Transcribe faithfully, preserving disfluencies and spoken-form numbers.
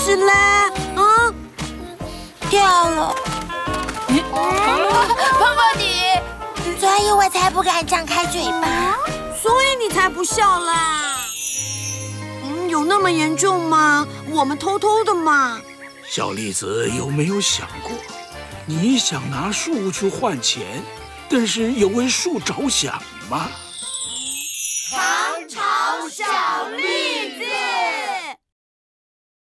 匙嘞？啊， 掉了。 碰碰你， 所以我才不敢张开嘴巴。 所以你才不笑啦。嗯，有那么严重吗？我们偷偷的嘛。 小栗子有没有想过，你想拿树去换钱，但是有为树着想吗？